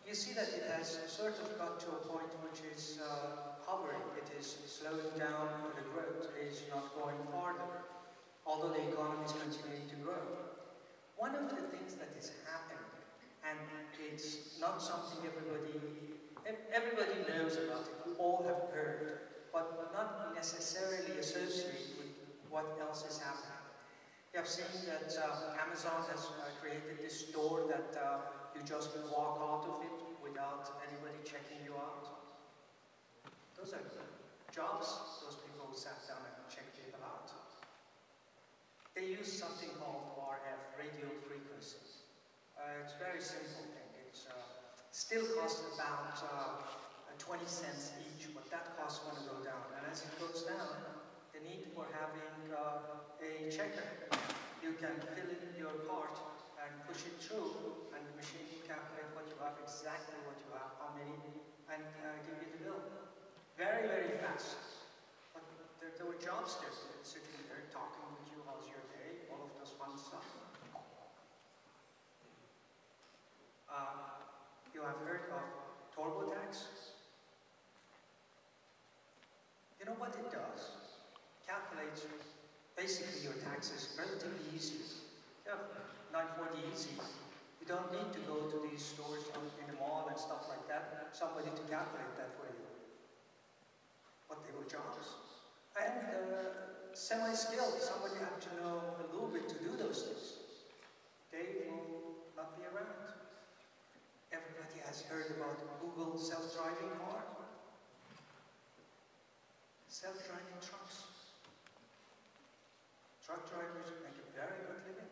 you see that it has sort of got to a point which is hovering. It is slowing down, but the growth is not going farther, although the economy is continuing to grow. One of the things that is happening, and it's not something everybody knows about it, we all have heard, but not necessarily associated with what else is happening. You have seen that Amazon has created this store that you just walk out of it without anybody checking you out. Those are jobs, those people who sat down and checked people out. They use something called RF, radio frequency. It's a very simple thing. It still costs about 20 cents each, but that cost is going to go down. And as it goes down, the need for having a checker. You can fill in your part and push it through, and the machine will calculate what you have, exactly what you have, how many, and give you the bill. Very, very fast. But there were jobs there, sitting there talking with you, how's your day, all of those fun stuff. You have heard of TurboTax? You know what it does? Calculates basically your taxes relatively easy. You have 940 easy. You don't need to go to these stores in the mall and stuff like that, somebody to calculate that for you. But they were jobs. And semi-skilled, somebody had to know a little bit to do those things. They will not be around. Everybody has heard about Google self-driving car. Self-driving trucks. Truck drivers make a very good living.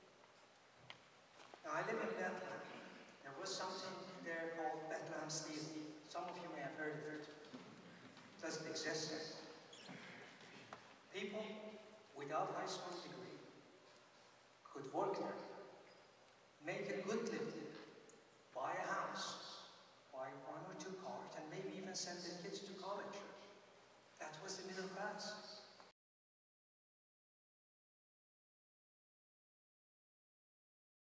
Now, I live in Bethlehem. There was something there called Bethlehem Steel. Some of you may have heard of it. It doesn't exist anymore. People without high school